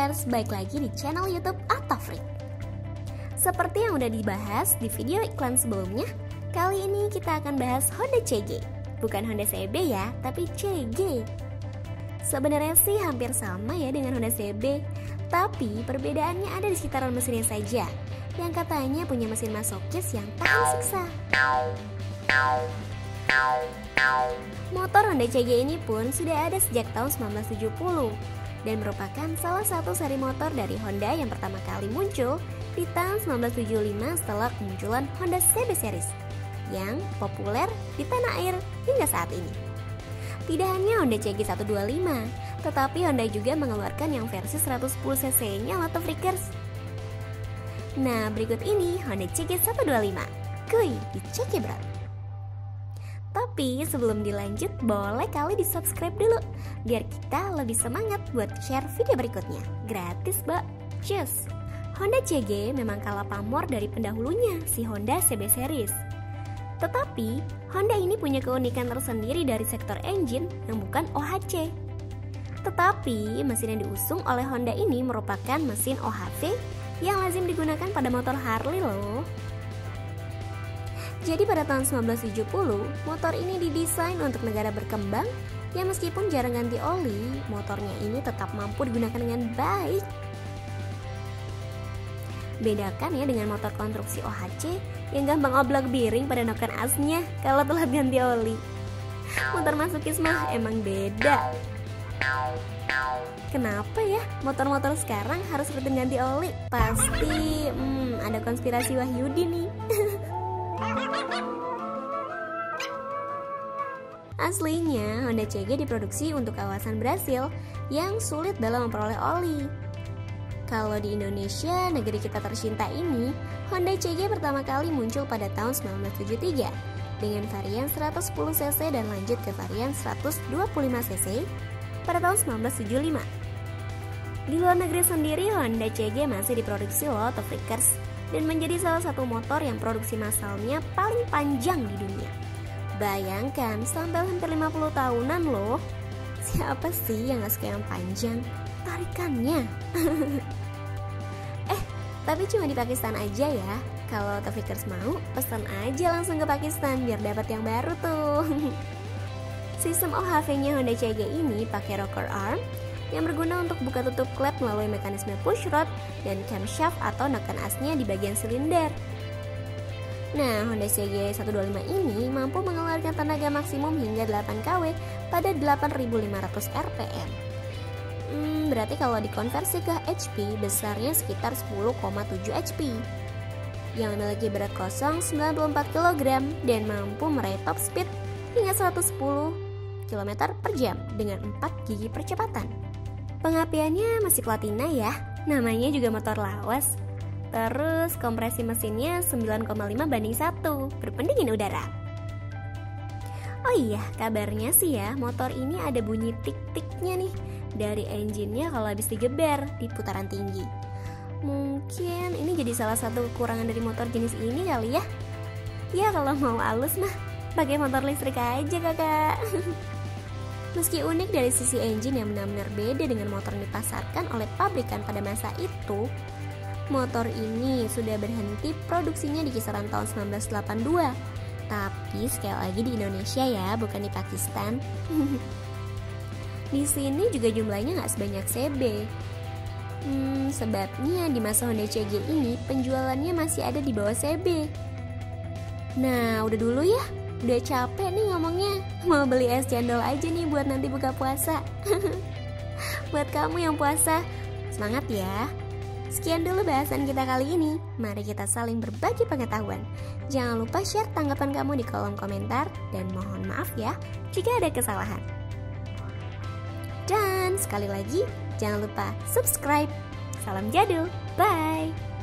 Freakers, baik lagi di channel YouTube Atofreak. Seperti yang udah dibahas di video iklan sebelumnya, kali ini kita akan bahas Honda CG. Bukan Honda CB ya, tapi CG. Sebenarnya sih hampir sama ya dengan Honda CB, tapi perbedaannya ada di sekitaran mesinnya saja, yang katanya punya mesin masokis yang tahan siksa. Motor Honda CG ini pun sudah ada sejak tahun 1970 dan merupakan salah satu seri motor dari Honda yang pertama kali muncul di tahun 1975 setelah kemunculan Honda CB Series yang populer di tanah air hingga saat ini. Tidak hanya Honda CG 125, tetapi Honda juga mengeluarkan yang versi 110cc-nya Auto Freakers. Nah, berikut ini Honda CG 125. Kuy, dicek ya bro. Tapi sebelum dilanjut, boleh kali di subscribe dulu biar kita lebih semangat buat share video berikutnya. Gratis, Mbak. Cheers. Honda CG memang kalah pamor dari pendahulunya, si Honda CB Series. Tetapi, Honda ini punya keunikan tersendiri dari sektor engine yang bukan OHC. Tetapi, mesin yang diusung oleh Honda ini merupakan mesin OHV yang lazim digunakan pada motor Harley loh. Jadi pada tahun 1970, motor ini didesain untuk negara berkembang yang meskipun jarang ganti oli, motornya ini tetap mampu digunakan dengan baik. Bedakan ya dengan motor konstruksi OHC yang gampang oblak biring pada noken asnya kalau telat ganti oli. Motor masukis mah emang beda. Kenapa ya motor-motor sekarang harus rutin ganti oli? Pasti ada konspirasi Wahyudi nih. Aslinya Honda CG diproduksi untuk kawasan Brasil yang sulit dalam memperoleh oli. Kalau di Indonesia, negeri kita tercinta ini, Honda CG pertama kali muncul pada tahun 1973 dengan varian 110cc dan lanjut ke varian 125cc pada tahun 1975. Di luar negeri sendiri, Honda CG masih diproduksi loh Auto Freakers dan menjadi salah satu motor yang produksi massalnya paling panjang di dunia. Bayangkan, sampai hampir 50 tahunan loh. Siapa sih yang gak suka yang panjang? Tarikannya. Tapi cuma di Pakistan aja ya. Kalau Auto Freakers mau, pesan aja langsung ke Pakistan biar dapat yang baru tuh. Sistem OHV-nya Honda CG ini pakai rocker arm yang berguna untuk buka tutup klep melalui mekanisme push rod dan camshaft atau noken asnya di bagian silinder. Nah, Honda CG 125 ini mampu mengeluarkan tenaga maksimum hingga 8 kW pada 8.500 rpm. Berarti kalau dikonversi ke HP, besarnya sekitar 10,7 HP. Yang memiliki berat kosong 94 kg dan mampu meraih top speed hingga 110 km per jam dengan 4 gigi percepatan. Pengapiannya masih platina ya, namanya juga motor lawas. Terus kompresi mesinnya 9,5:1, berpendingin udara. Oh iya, kabarnya sih ya, motor ini ada bunyi tik-tiknya nih dari engine-nya kalau habis digeber di putaran tinggi. Mungkin ini jadi salah satu kekurangan dari motor jenis ini kali ya. Ya kalau mau halus mah pakai motor listrik aja kakak. Meski unik dari sisi engine yang benar-benar beda dengan motor yang dipasarkan oleh pabrikan pada masa itu, motor ini sudah berhenti produksinya di kisaran tahun 1982. Tapi sekali lagi di Indonesia ya, bukan di Pakistan. Di sini juga jumlahnya nggak sebanyak CB. Sebabnya di masa Honda CG ini penjualannya masih ada di bawah CB. Nah, udah dulu ya. Udah capek nih ngomongnya. Mau beli es cendol aja nih buat nanti buka puasa. Buat kamu yang puasa, semangat ya. Sekian dulu bahasan kita kali ini. Mari kita saling berbagi pengetahuan. Jangan lupa share tanggapan kamu di kolom komentar. Dan mohon maaf ya jika ada kesalahan. Dan sekali lagi, jangan lupa subscribe. Salam jadul, bye.